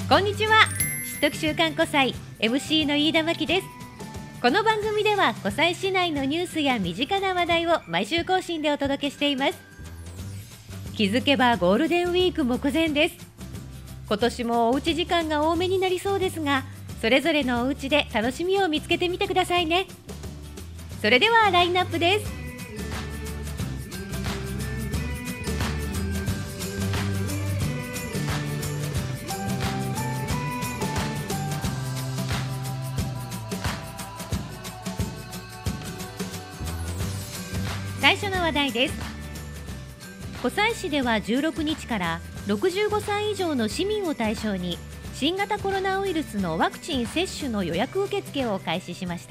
こんにちは。知得週刊湖西 MC の飯田真希です。この番組では湖西市内のニュースや身近な話題を毎週更新でお届けしています。気づけばゴールデンウィーク目前です。今年もおうち時間が多めになりそうですが、それぞれのお家で楽しみを見つけてみてくださいね。それではラインナップです。最初の話題です。湖西市では16日から65歳以上の市民を対象に新型コロナウイルスのワクチン接種の予約受付を開始しました。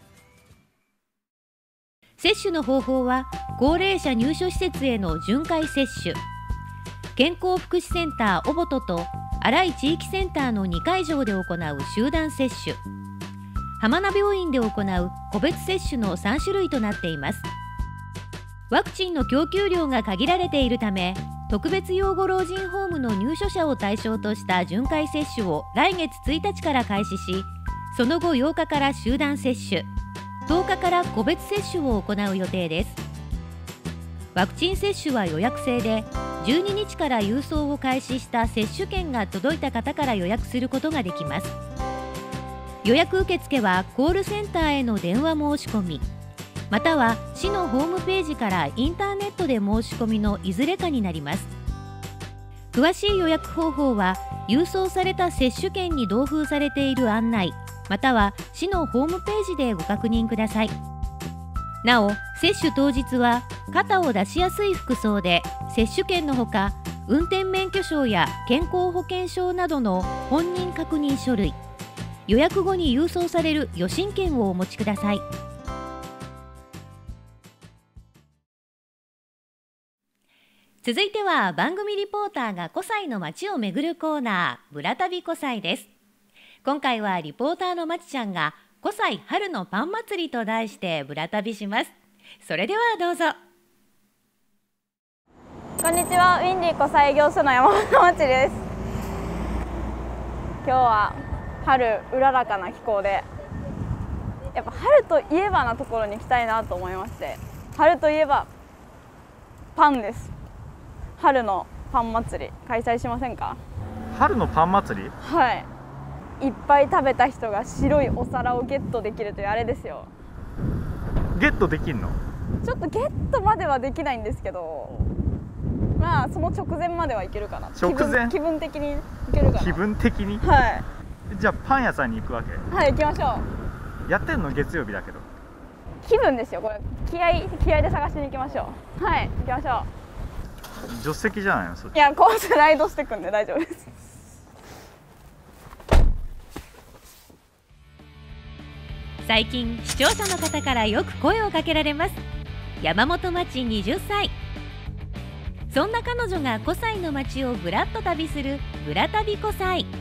接種の方法は高齢者入所施設への巡回接種、健康福祉センターオボトと新井地域センターの2会場で行う集団接種、浜名病院で行う個別接種の3種類となっています。ワクチンの供給量が限られているため、特別養護老人ホームの入所者を対象とした巡回接種を来月1日から開始し、その後8日から集団接種、10日から個別接種を行う予定です。ワクチン接種は予約制で、12日から郵送を開始した接種券が届いた方から予約することができます。予約受付はコールセンターへの電話申し込み、または市のホームページからインターネットで申し込みのいずれかになります。詳しい予約方法は郵送された接種券に同封されている案内、または市のホームページでご確認ください。なお、接種当日は肩を出しやすい服装で、接種券のほか運転免許証や健康保険証などの本人確認書類、予約後に郵送される予診券をお持ちください。続いては番組リポーターが湖西の街を巡るコーナー、ぶら旅湖西です。今回はリポーターのまちちゃんが湖西春のパン祭りと題してぶら旅します。それではどうぞ。 こんにちは、ウィンディ湖西業所の山本まちです。今日は春うららかな気候で、やっぱ春といえばなところに行きたいなと思いまして、春といえばパンです。春のパン祭り開催しませんか？ 春のパン祭り？ はい。いっぱい食べた人が白いお皿をゲットできるというあれですよ。 ゲットできんの？ ちょっとゲットまではできないんですけど、まあその直前まではいけるかな。 直前？ 気分的にいけるかな。 気分的に？ はい。 じゃあパン屋さんに行くわけ？ はい、行きましょう。やってんの月曜日だけど。 気分ですよ、これ。気合で探しに行きましょう。はい、行きましょう。 助手席じゃないの？そっち。 いや、こうスライドしてくんで大丈夫です。 最近視聴者の方からよく声をかけられます。山本まち20歳。そんな彼女が湖西の街をぶらっと旅するぶら旅湖西。 今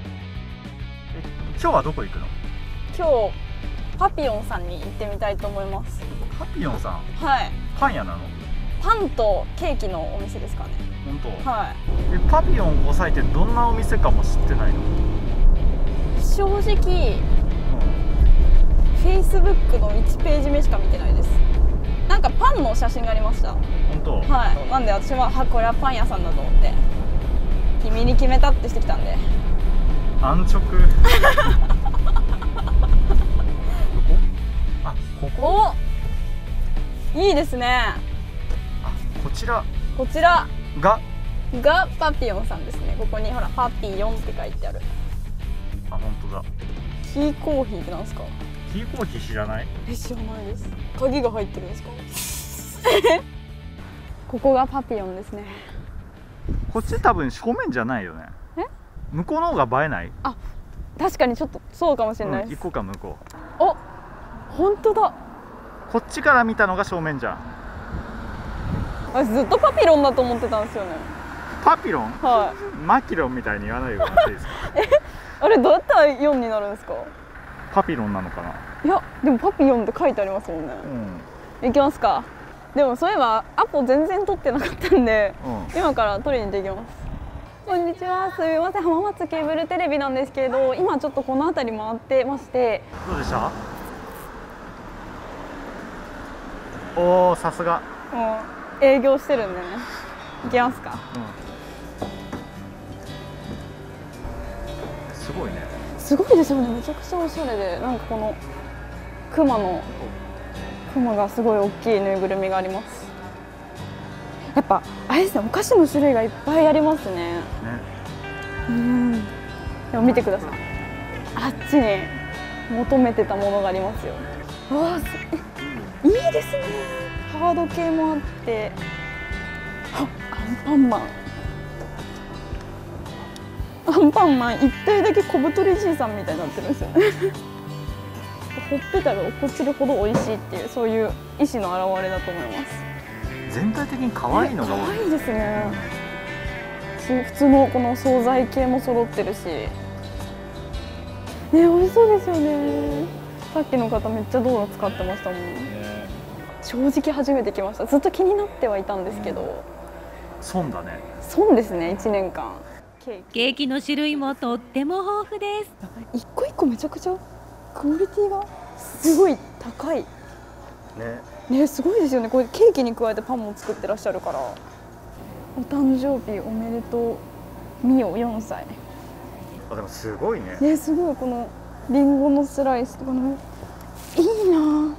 日はどこ行くの？ 今日パピヨンさんに行ってみたいと思います。 パピヨンさん？ はい。 パン屋なの？ パンとケーキのお店ですかね。 本当？ はい。 パピヨン湖西ってどんなお店かも知ってないの？ 正直、Facebook の1ページ目しか見てないです。なんかパンの写真がありました。 本当？ はい。なんで私はこれはパン屋さんだと思って君に決めたってしてきたんで。 安直。あ、ここ？ お、いいですね。 こちらがパピヨンさんですね。ここにほらパピヨンって書いてある。 あ、本当だ。 キーコーヒーってなんですか？ キーコーヒー知らない？ 知らないです。鍵が入ってるんですか？ここがパピヨンですね。 こっち多分正面じゃないよね。向こうの方が映えない？ あ、確かにちょっとそうかもしれないです。 行こうか向こう。お、本当だ。 こっちから見たのが正面じゃん。 私ずっとパピロンだと思ってたんですよね。 パピロン？ はい。 マキロンみたいに言わないでもらっていいですか？ あれどうやったら4になるんですか？ パピロンなのかな？ いや、でもパピヨンって書いてありますもんね。行きますか。でもそういえばアポ全然取ってなかったんで、今から取りに行ってきます。 こんにちは、すみません、浜松ケーブルテレビなんですけれど、今ちょっとこの辺り回ってまして。 どうでした？おお、さすが。 もう営業してるんでね。行きますか。 すごいね。 すごいですよね。めちゃくちゃおしゃれで、なんかこのクマがすごい大きいぬいぐるみがあります。やっぱあれですね、お菓子の種類がいっぱいありますね。でも見てください。あっちに求めてたものがありますよ。わあ、いいですね。ハード系もあって、アンパンマン。アンパンマン一体だけ小太りじいさんみたいになってるんですよね。ほっぺたが落っこちるほど美味しいっていう、そういう意志の表れだと思います。 全体的に可愛いのが多い。 可愛いですね。普通のこの惣菜系も揃ってるし、ね、美味しそうですよね。さっきの方めっちゃドーナツ使ってましたもん。正直初めて来ました。ずっと気になってはいたんですけど。 損だね。 損ですね、1年間。 ケーキの種類もとっても豊富です。 一個一個めちゃくちゃクオリティがすごい高い。ね、すごいですよね。これケーキに加えてパンも作ってらっしゃるから。お誕生日おめでとうミオ4歳。 あ、でもすごいね。 ね、すごいこのリンゴのスライスとかのいいな。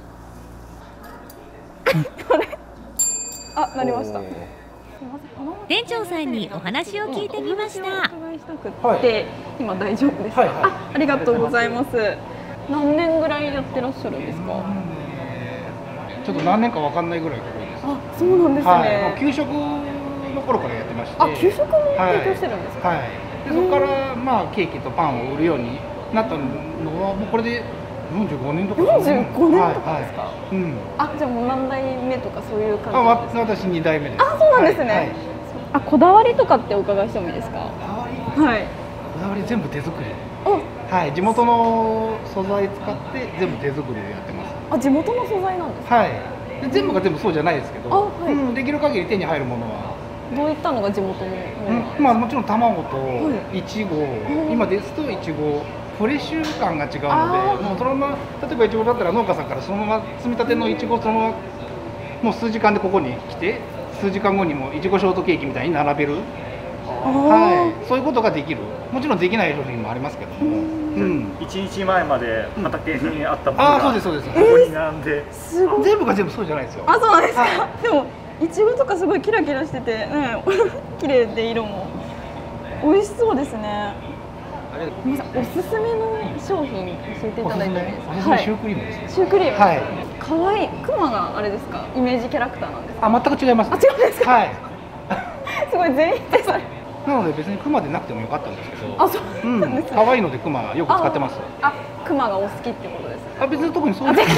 これあ、なりました。 店長さんにお話を聞いてみました。 はい、今大丈夫ですか？ありがとうございます。何年ぐらいやってらっしゃるんですか？ ちょっと何年かわかんないぐらい古いです。 あ、そうなんですね。 給食の頃からやってまして。 あ、給食も提供してるんですか？ はい。でそこからまあケーキとパンを売るようになったのはもうこれで45年とか。 45年とかですか？ うん。 あ、じゃあもう何代目とかそういう感じですか？ 私2代目です。 あ、そうなんですね。あ、こだわりとかってお伺いしてもいいですか？はい。 こだわり全部手作り。はい、地元の素材使って全部手作りでやってます。 あ、地元の素材なんですか？ はい。で全部が全部そうじゃないですけど、はい、できる限り手に入るものは。 どういったのが地元のもの？ まあもちろん卵といちご、今ですといちご。フレッシュ感が違うので、もうそのまま例えばいちごだったら農家さんからそのまま摘みたてのいちごをそのままもう数時間でここに来て、数時間後にもいちごショートケーキみたいに並べる、はい、そういうことができる。もちろんできない商品もありますけども、 1日前まで畑にあったものが、 そうですそうです。 ここに並んで、 すごい。 全部が全部そうじゃないですよ。 あ、そうなんですか。でもいちごとかすごいキラキラしてて、綺麗で色も美味しそうですね。おすすめの商品教えていただいてもいいですか？ おすすめシュークリームです。 シュークリーム。 はい。 可愛い。クマがあれですか？イメージキャラクターなんですか？ あ、全く違います。 あ、違うんですか？ はい。 すごい全員でそれ。 なので別にクマでなくてもよかったんですけど。 あ、そうなんですね。 可愛いのでクマよく使ってます。 あ、クマがお好きってことですね。 あ、別に特にそうです。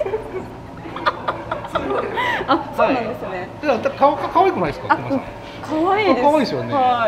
あ、そうなんですね。 可愛くないですか？クマさん。 可愛いです。 可愛いですよね。 はい。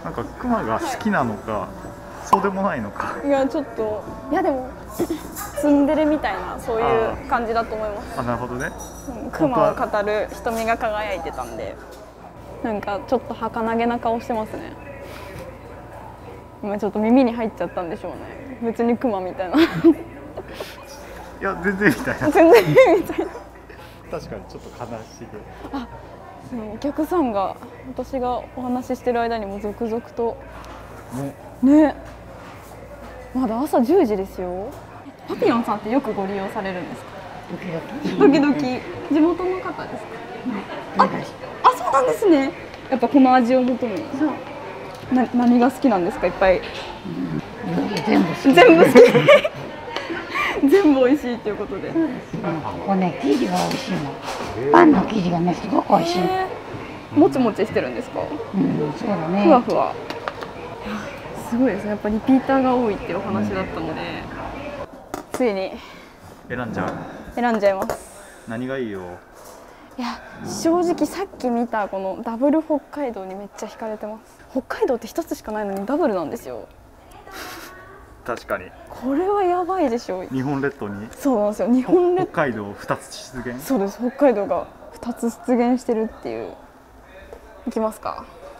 なんかクマが好きなのか、そうでもないのか。 いや、ちょっと、いやでもツンデレみたいなそういう感じだと思います。 あ、なるほどね。 クマを語る瞳が輝いてたんで、なんかちょっと儚げな顔してますね。今ちょっと耳に入っちゃったんでしょうね。別にクマみたいな。いや、全然みたいな。 全然みたいな。 確かにちょっと悲しげ。 あ、お客さんが私がお話ししてる間にも続々とね。まだ朝10時ですよ。パピヨンさんってよくご利用されるんですか？時々。地元の方ですか？あ、そうなんですね。やっぱこの味を求めに。何が好きなんですか？いっぱい。 全部好き。 全部好き。全部美味しいということで。 これね、生地が美味しいの。パンの生地がね、すごく美味しい。 もちもちしてるんですか？ そうだね。 ふわふわ。すごいですね。やっぱリピーターが多いっていうお話だったので、ついに選んじゃう。 選んじゃいます。 何がいいよ。 いや、正直さっき見たこのダブル北海道にめっちゃ惹かれてます。北海道って一つしかないのにダブルなんですよ。 確かに。 これはやばいでしょ。 日本列島に。 そうなんですよ。日本列島。 北海道2つ出現。 そうです。北海道が2つ出現してるっていう。いきますか。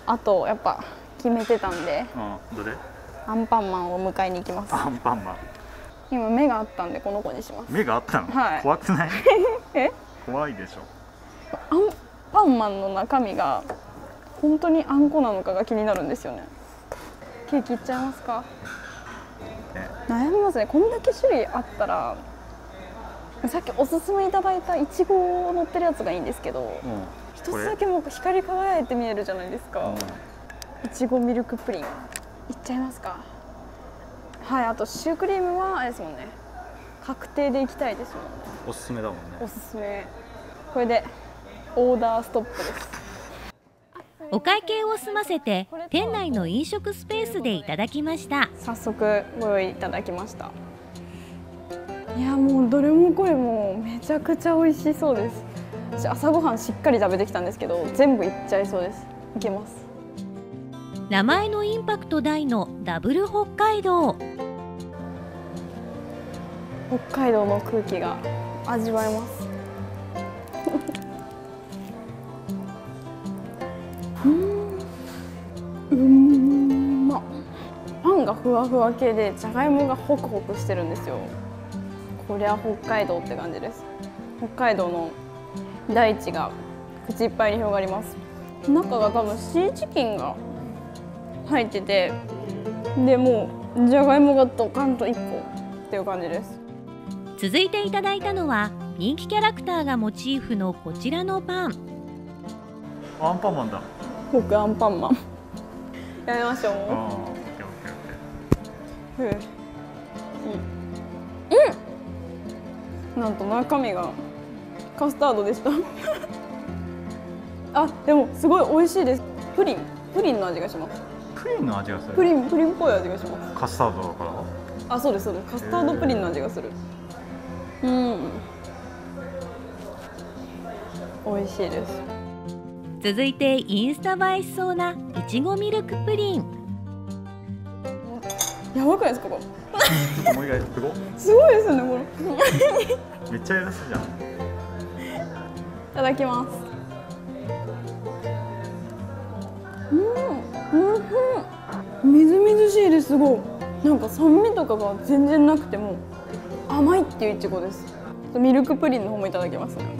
あとやっぱ決めてたんで、 うん、どれ？ アンパンマンを迎えに行きます。 アンパンマン。 今目があったんでこの子にします。 目があったの？ はい。 怖くない？ え？ 怖いでしょ。 アンパンマンの中身が本当にあんこなのかが気になるんですよね。ケーキいっちゃいますか？悩みますね。こんだけ種類あったら、さっきおすすめいただいたいちご乗ってるやつがいいんですけど、一つだけもう光り輝いて見えるじゃないですか。いちごミルクプリンいっちゃいますか？はい。あとシュークリームはあれですもんね、確定でいきたいですもんね。 おすすめだもんね。 おすすめ。これでオーダーストップです。 お会計を済ませて店内の飲食スペースでいただきました。 早速ご用意いただきました。いやもうどれもこれもめちゃくちゃ美味しそうです。私朝ごはんしっかり食べてきたんですけど全部いっちゃいそうです。いけます。 名前のインパクト大のダブル北海道。 北海道の空気が味わえます。まっ。パンがふわふわ系でじゃがいもがホクホクしてるんですよ。こりゃ北海道って感じです。北海道の大地が口いっぱいに広がります。中が多分シーチキンが入ってて、でもうじゃがいもがドカンと1個っていう感じです。 続いていただいたのは人気キャラクターがモチーフのこちらのパン。 アンパンマンだ。 僕アンパンマンやりましょう。なんと中身がカスタードでしたあ、でもすごい美味しいです。プリンの味がします。 プリンの味がする。 プリンっぽい味がします。 カスタードだから。 あ、そうですそうです。カスタードプリンの味がする。美味しいです。 続いてインスタ映えしそうないちごミルクプリン。 やばくないですかこれちょっともう一回すごい。 すごいですよねこれめっちゃやらすじゃん。 いただきます。みずみずしいです。すごいなんか酸味とかが全然なくても甘いっていういちごです。ミルクプリンの方もいただきますね。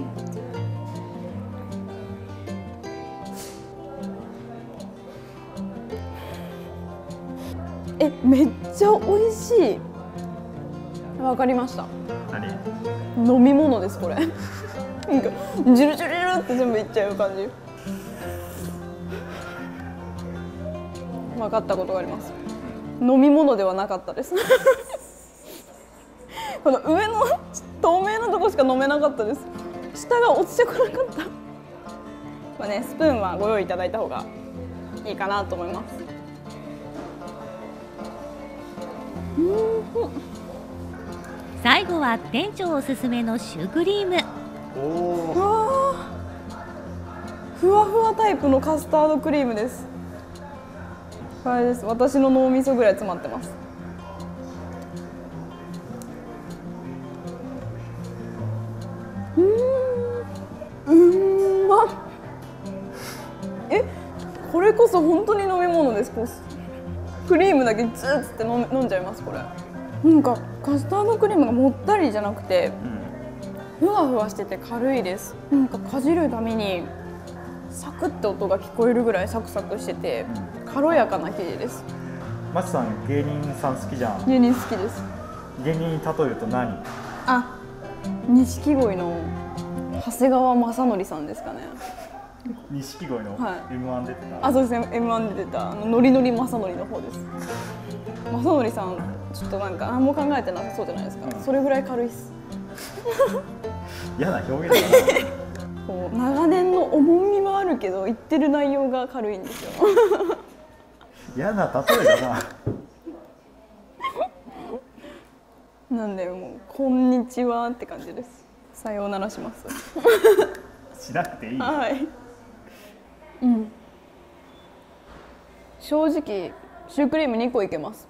めっちゃ美味しい。わかりました。 何？ 飲み物ですこれなんかジュルジュルジュルって全部いっちゃう感じ。分かったことがあります。飲み物ではなかったですこの上の透明なとこしか飲めなかったです。下が落ちてこなかったまあね、スプーンはご用意いただいた方がいいかなと思います。 最後は店長おすすめのシュークリーム。 ふわふわタイプのカスタードクリームです。これです。私の脳みそぐらい詰まってます。まっ。これこそ本当に飲み物です。クリームだけズーッって飲んじゃいますこれ。なんかカスタードクリームがもったりじゃなくて、ふわふわしてて軽いです。なんかかじるためにサクッと音が聞こえるぐらいサクサクしてて、軽やかな生地です。 マチさん芸人さん好きじゃん。 芸人好きです。 芸人に例えると何？ あ、錦鯉の長谷川雅紀さんですかね。 錦鯉の M1 出てた。 あ、そうですね。M1 で出たノリノリ雅紀の方です。雅紀さんちょっとなんか何も考えてなさそうじゃないですか。それぐらい軽いっす嫌な表現だなこう長年の重みはあるけど言ってる内容が軽いんですよ嫌な例えだななんでもうこんにちはって感じです。さようならしますしなくていい。 はい。正直シュークリーム2個いけます。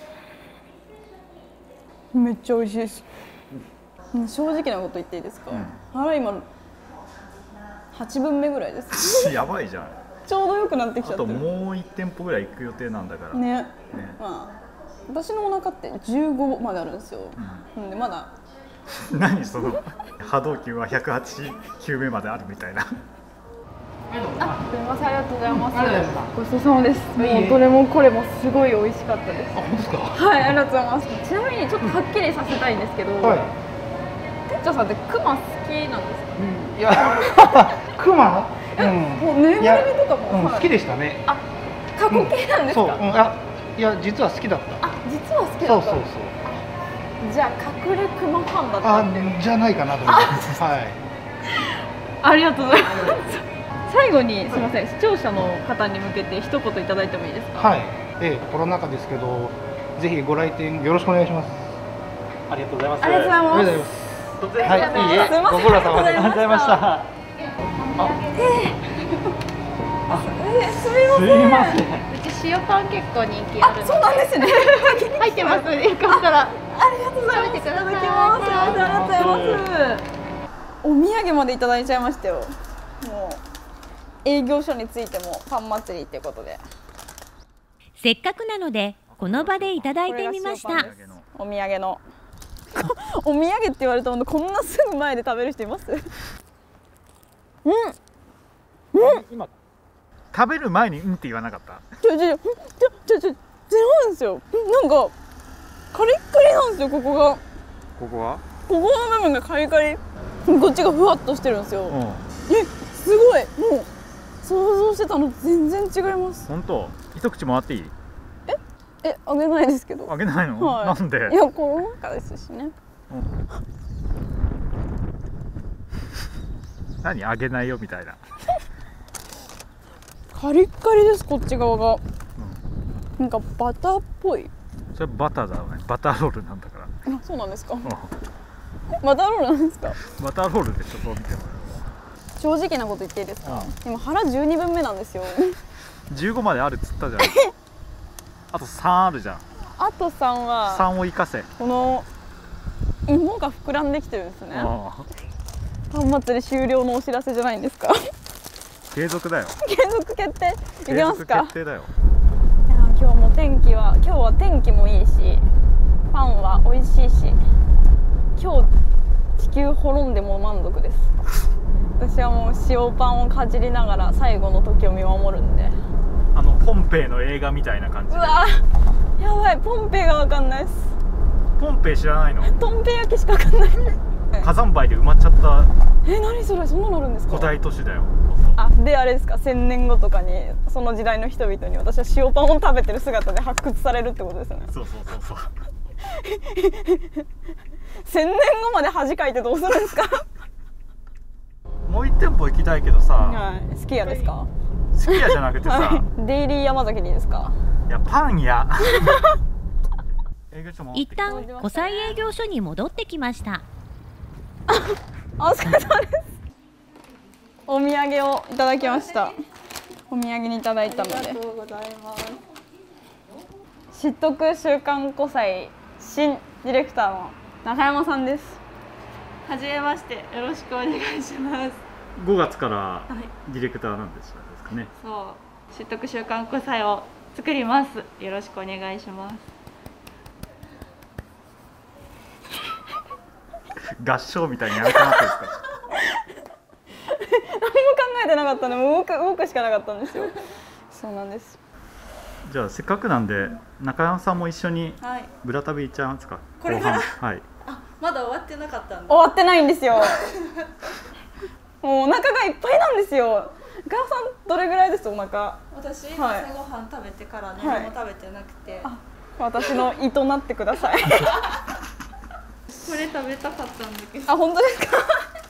めっちゃ美味しいです。正直なこと言っていいですか？あら今8分目ぐらいですやばいじゃん。 ちょうどよくなってきちゃあとってる。 もう1店舗ぐらい行く予定なんだからね。 ね。 まあ私のお腹って15まであるんですよ。なんでまだ何その波動球は108球目まであるみたいな。 すみません、ありがとうございます。 ありがとうございます。 ごちそうさまです。 いえいえもうどれもこれもすごい美味しかったです。 あ、本当ですか。 はい、ありがとうございます。ちなみにちょっとはっきりさせたいんですけど、 はい。 店長さんってクマ好きなんですか？ いや、クマ。 もうぬいぐるみとかも、 好きでしたね。 あ、過去形なんですそう、 か？ いや、実は好きだった。 あ、実は好きだった。 そうそうそう。 じゃあ隠れクマファンだったんで。 じゃないかなと思います。はい。 ありがとうございます。最後にすみません、視聴者の方に向けて一言いただいてもいいですか？ はい。コロナ禍ですけど、ぜひご来店よろしくお願いします。 ありがとうございます。 ありがとうございます。 ありがとうございます。 突然はい、いいえ、 すいませんご苦労様です。 ありがとうございました。すみません。 すいません。 うち塩パン結構人気あるので。 そうなんですね。 入ってますので、よかったら。 ありがとうございます。 食べてくださいいただきます。ありがとうございます。お土産までいただいちゃいましたよ。もう営業所についてもパン祭りってことで。 せっかくなのでこの場でいただいてみました。 お土産のお土産って言われたのこんなすぐ前で食べる人います？ 今食べる前にって言わなかった？ 違う違うんですよ。なんかカリッカリなんですよ。ここがここは？ ここの部分がカリカリ、こっちがふわっとしてるんですよ。すごい、もう想像してたのと全然違います。 本当？一口もらっていい？ あげないですけど。 あげないの？ はい、 なんで？ いや、コロナ禍ですしね。 何あげないよみたいな。 カリッカリです、こっち側が。なんかバターっぽい。 それバターだよね。バターロールなんだから。 あ、そうなんですか。バターロールなんですか。 バターロールでしょ、そう見ても。 正直なこと言っていいですか。今腹12分目なんですよ。 15まであるっつったじゃん。あと3あるじゃん。 あと3は 3を生かせ。 この芋が膨らんできてるんですね。パン祭り終了のお知らせじゃないんですか。 継続だよ。 継続決定。いきますか。 決定だよ。 いや、今日も今日は天気もいいし、パンは美味しいし、今日地球滅んでも満足です。私はもう塩パンをかじりながら最後の時を見守るんで。 ポンペイの映画みたいな感じで。 うわ、やばい、ポンペイがわかんないです。 ポンペイ知らないの？ ポンペイ焼きしかわかんない。 火山灰で埋まっちゃった何それ、そんなのあるんですか？ 古代都市だよ。 あ、であれですか、1000年後とかにその時代の人々に私は塩パンを食べてる姿で発掘されるってことですよね。 そうそうそうそう。 1000年後まで恥かいてどうするんですか？ もう1店舗行きたいけどさ、 はい、好きやですか？ 好きやじゃなくてさ、 はい、デイリー山崎にいいですか？ いや、パン屋。 一旦湖西営業所に戻ってきました。 お疲れ様です。お土産をいただきました。お土産にいただいたので。ありがとうございます。知得週刊湖西新ディレクターの中山さんです。 はじめまして、よろしくお願いします。 5月からディレクターなんですかね。 そう、知得週刊湖西を作ります。よろしくお願いします。 合唱みたいにやらせなくていいですか？ 何も考えてなかったので、もう動くしかなかったんですよ。そうなんです。 じゃあせっかくなんで中山さんも一緒にブラ旅行っちゃいますか？ これから。 はい。 あ、まだ終わってなかったんだ。 終わってないんですよ。もうお腹がいっぱいなんですよ。中山さんどれぐらいですお腹？ 私、 はい、 朝ごはん食べてから何も食べてなくて。 私の胃となってください。 これ食べたかったんだけど。 あ、本当ですか？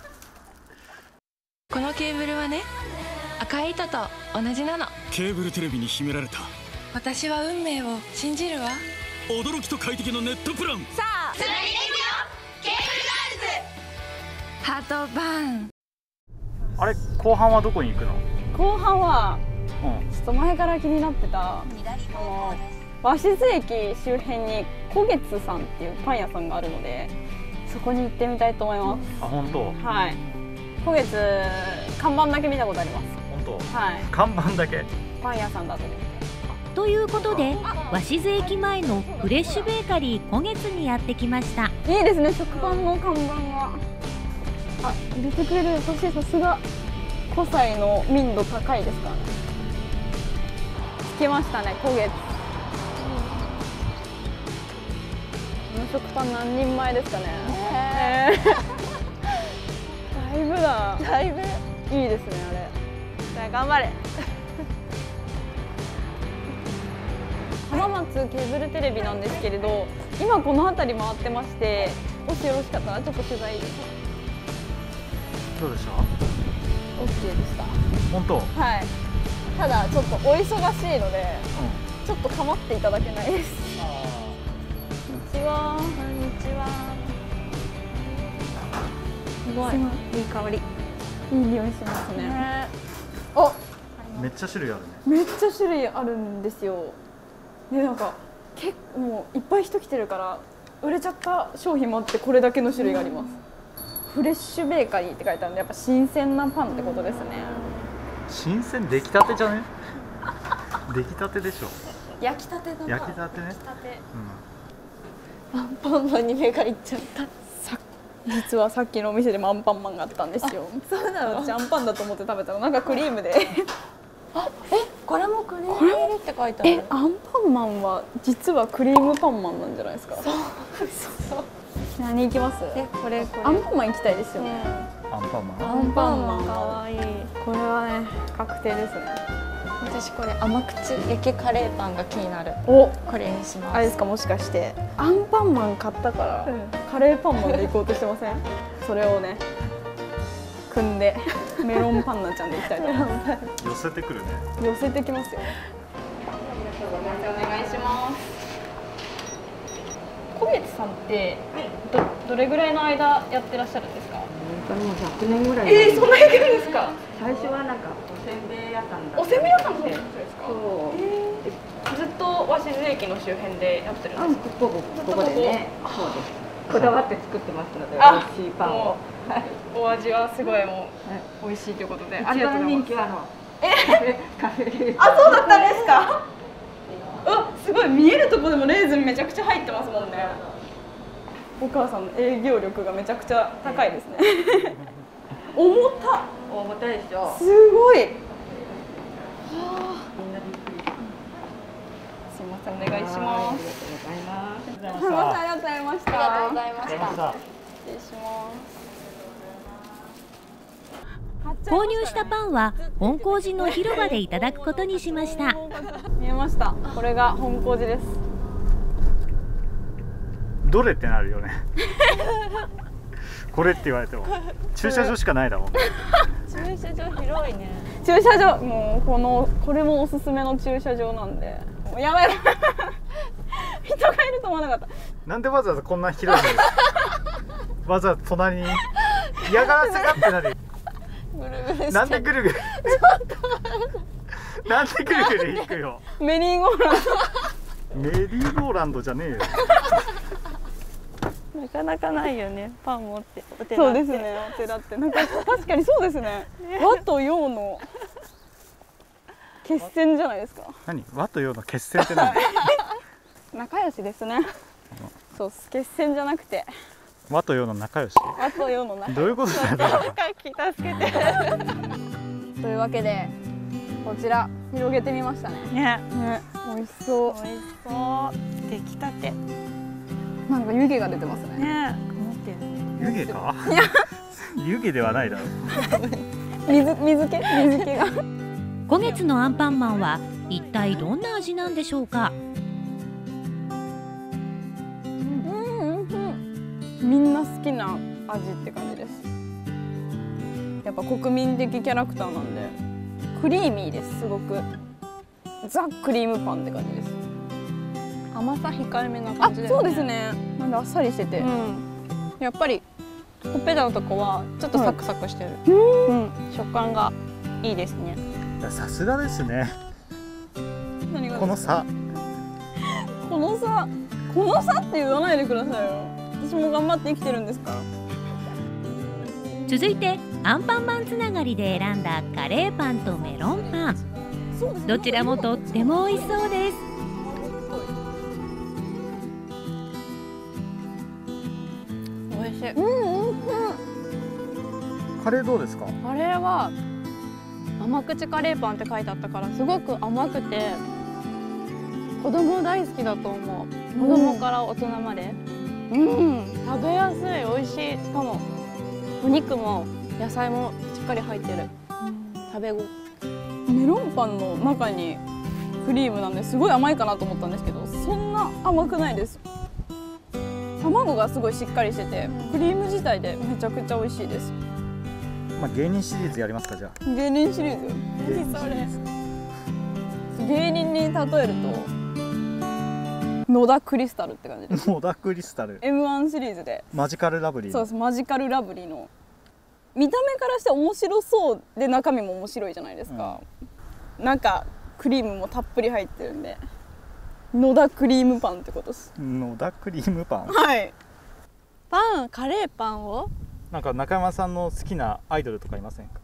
このケーブルはね、赤い糸と同じなの。 ケーブルテレビに秘められた、 私は運命を信じるわ。 驚きと快適のネットプラン。 さあ、つなぎですよ。ケーブルガールズハートバーン。 あれ、後半はどこに行くの？ 後半は、ちょっと前から気になってた和静駅周辺に古月さんっていうパン屋さんがあるので、そこに行ってみたいと思います。 あ、本当？ はい。古月看板だけ見たことあります。 本当。 はい。 看板だけ。 パン屋さんだと。 ということで鷲津駅前のフレッシュベーカリー古月にやってきました。 いいですね、食パンの看板が。あ、入れてくれる。さすが湖西の民度高いですからね。着きましたね、古月。この食パン何人前ですかね。だいぶだ。だいぶいいですね、あれ。じゃあ頑張れ。浜松ケーブルテレビなんですけれど、今この辺り回ってまして、もしよろしかったらちょっと取材。 どうでした？ OK でした。 本当？ はい。ただちょっとお忙しいので、ちょっと構っていただけないです。こんにちは。こんにちは。すごい。いい香り。いい匂いしますね。お。 めっちゃ種類あるね。 めっちゃ種類あるんですよ。でなんかもういっぱい人来てるから売れちゃった商品もあってこれだけの種類があります。フレッシュベーカリーって書いてあるんでやっぱ新鮮なパンってことですね。 新鮮出来たてじゃね？出来たてでしょ。 焼きたてだな。 焼きたてね。 アンパンマンに目がいっちゃった。実はさっきのお店でもアンパンマンがあったんですよ。そうなの？私アンパンだと思って食べたのなんかクリームで。 あ、これもクリーム入りって書いてある。 アンパンマンは実はクリームパンマンなんじゃないですか。そう。何行きます？これアンパンマン行きたいですよね。 アンパンマン。 アンパンマン可愛い。これはね確定ですね。 私これ甘口焼きカレーパンが気になる。 お、 これにします。 あれですか、もしかしてアンパンマン買ったから、カレーパンマンで行こうとしてません？それをね組んでメロンパンナちゃんで行きたいと思います。 寄せてくるね。 寄せてきますよ。お願いします。小月さんってどれぐらいの間やってらっしゃるんですか？ もう100年ぐらい。 そんなにいるんですか？ 最初はなんかおせんべい屋さんだった。 おせんべい屋さんですか？ そう。 ずっと鷲津駅の周辺でやってるんですか？ ここでね。そうです。こだわって作ってますので、美味しいパンを。 お味はすごいもう美味しいということで、あり一がとうございます。 番人気はカフェ。 あ、そうだったんですか？すごい見えるところでもレーズンめちゃくちゃ入ってますもんね。お母さんの営業力がめちゃくちゃ高いですね。重たいでしょ。 すごい。すみません、お願いします。すみません、ありがとうございました。 ありがとうございました。 失礼します。 購入したパンは本光寺の広場でいただくことにしました。 見えました。これが本光寺です。 どれってなるよね。これって言われても駐車場しかないだもん。 駐車場広いね。 駐車場もうこれもおすすめの駐車場なんで。もうやばい。人がいると思わなかった。 なんでわざわざこんな広いのにわざわざ隣に嫌がらせがってなる。なんでぐるぐるなんでぐるぐる行くよ。 メリーゴーランド。メリーゴーランドじゃねえよ。 なかなかないよね。パン持ってお寺って。 そうですね。お寺ってなんか確かにそうですね。和と洋の決戦じゃないですか。 何？和と洋の決戦って何？ 仲良しですね。そう、決戦じゃなくて和と洋の仲良し。 和と洋の仲良し。 どういうことだよ。 助けて。というわけでこちら広げてみましたね。 ね、 美味しそう。 美味しそう。出来たて。 なんか湯気が出てますね。 ね、 湯気か？湯気ではないだろう。 水気が。 古月のアンパンマンは一体どんな味なんでしょうか？ みんな好きな味って感じです。やっぱ国民的キャラクターなんでクリーミーです。すごくザ・クリームパンって感じです。 甘さ控えめな感じで、 そうですね。なんであっさりしてて、やっぱりほっぺたのとこはちょっとサクサクしてる。食感がいいですね。 さすがですね。 何がこの差って言わないでくださいよ。私も頑張って生きてるんですから。 続いてアンパンマンつながりで選んだカレーパンとメロンパン、どちらもとっても美味しそうです。 美味しい。 カレーどうですか？ カレーは甘口カレーパンって書いてあったからすごく甘くて子供大好きだと思う。子供から大人まで、食べやすい、美味しい。しかもお肉も野菜もしっかり入ってる。食べごメロンパンの中にクリームなんですごい甘いかなと思ったんですけど、そんな甘くないです。卵がすごいしっかりしててクリーム自体でめちゃくちゃ美味しいです。 まあ芸人シリーズやりますか？じゃあ芸人シリーズ、何それ。芸人に例えると野田クリスタルって感じです。 野田クリスタル M1 シリーズでマジカルラブリー。 そうです、マジカルラブリーの見た目からして面白そうで中身も面白いじゃないですか、なんかクリームもたっぷり入ってるんで野田クリームパンってことです。 野田クリームパン。 はい。パン、カレーパンをなんか中山さんの好きなアイドルとかいませんか？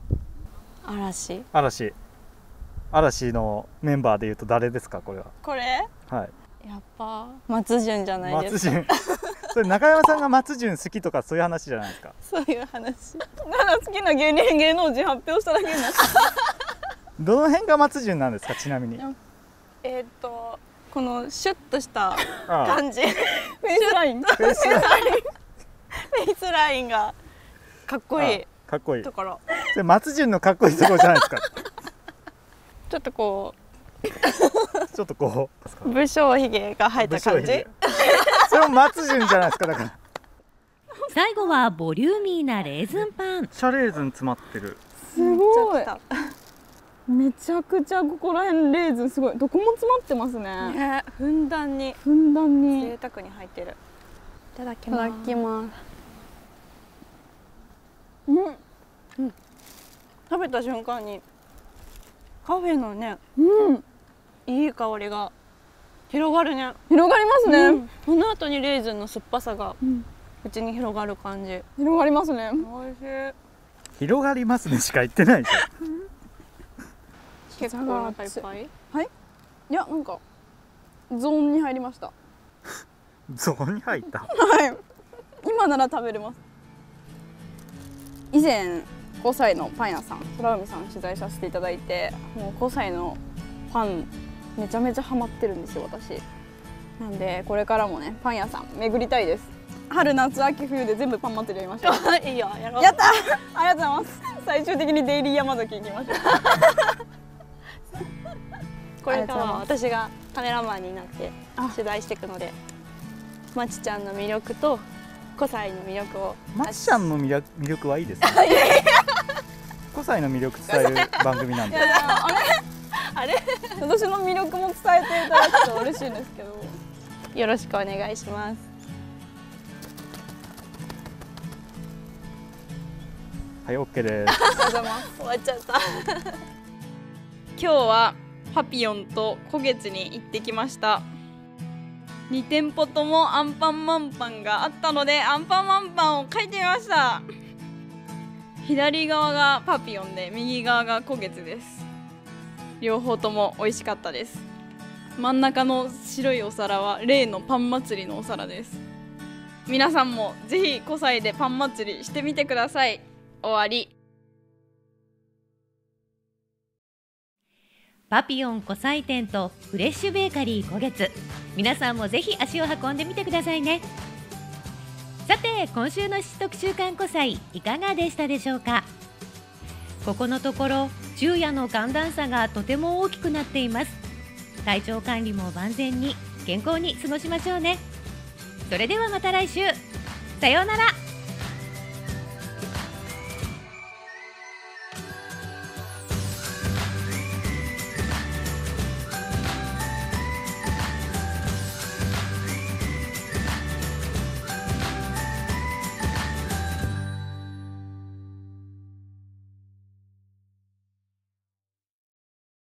嵐のメンバーでいうと誰ですか？これは。 これはい。 やっぱ松潤じゃないですか。 松潤。それ中山さんが松潤好きとかそういう話じゃないですか。 そういう話。ただ好きな芸能人発表しただけになった。 どの辺が松潤なんですか？ちなみに。 このシュッとした感じ。フェイスライン。フェイスラインがかっこいい。 かっこいい。 だから。 それ松潤のかっこいいところじゃないですか。 ちょっとこう。 ちょっとこう武将髭が生えた感じ。 それも松潤じゃないですか。だから最後はボリューミーなレーズンパン。 シャレーズン詰まってる。 すごい。めちゃくちゃここら辺レーズンすごい。どこも詰まってますね。ふんだんに贅沢に入ってる。いただきます。いただきます。食べた瞬間にカフェのね、いい香りが広がるね。広がりますね。その後にレーズンの酸っぱさが口に広がる感じ。広がりますね。美味しい。 広がりますねしか言ってないじゃん。 結構お腹いっぱい？はい。いやなんかゾーンに入りました。 ゾーンに入った。 はい。今なら食べれます。以前5歳のパン屋さん、空海さん取材させていただいて、もう5歳のパンめちゃめちゃハマってるんですよ私。なんでこれからもねパン屋さん巡りたいです。春夏秋冬で全部パン祭りやりましょう。いいよ、やろう。やった。ありがとうございます。最終的にデイリー山崎行きましょう。これからは私がカメラマンになって取材していくので、まちちゃんの魅力と5歳の魅力を。 まちちゃんの魅力はいいですね。5歳の魅力伝える番組なんで。 あれ私の魅力も伝えていただくと嬉しいんですけど、よろしくお願いします。 はい、OK です。 ありがとうございます。終わっちゃった。今日はパピヨンと古月に行ってきました。2店舗ともアンパンマンパンがあったのでアンパンマンパンを描いてみました。左側がパピヨンで右側が古月です。両方とも美味しかったです。真ん中の白いお皿は例のパン祭りのお皿です。皆さんもぜひ5歳でパン祭りしてみてください。終わり。 パピヨン5歳店とフレッシュベーカリー古月、皆さんもぜひ足を運んでみてくださいね。さて今週の特集館5歳いかがでしたでしょうか。ここのところ昼夜の寒暖差がとても大きくなっています。体調管理も万全に健康に過ごしましょうね。それではまた来週、さようなら。